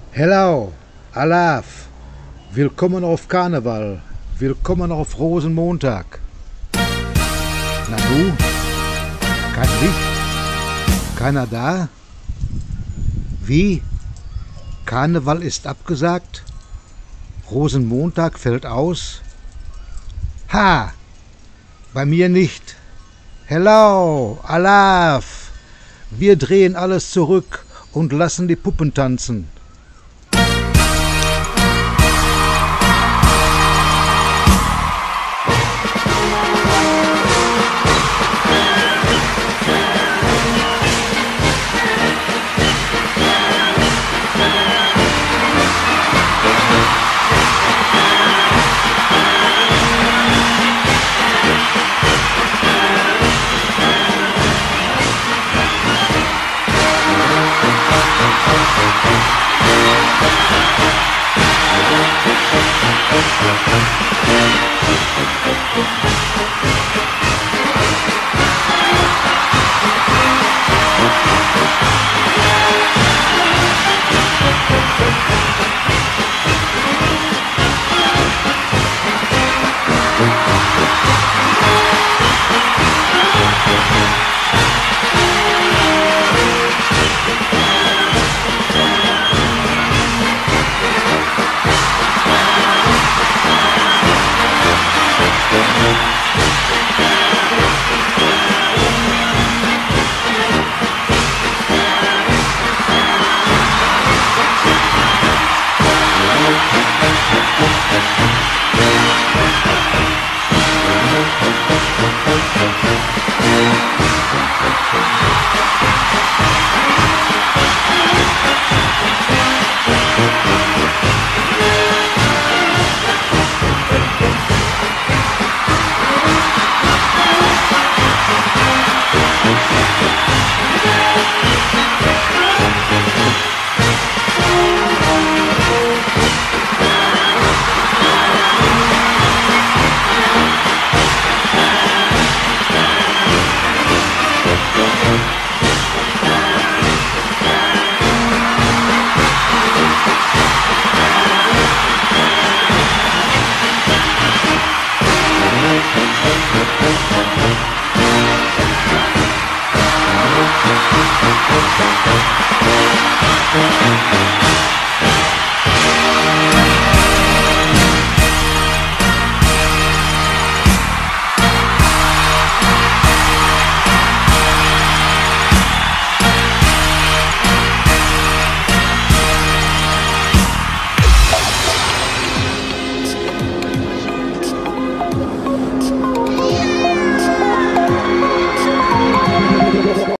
Hello, Alaf, willkommen auf Karneval, willkommen auf Rosenmontag. Nanu, kein Licht, keiner da? Wie? Karneval ist abgesagt? Rosenmontag fällt aus? Ha! Bei mir nicht. Hello, Alaf, wir drehen alles zurück und lassen die Puppen tanzen.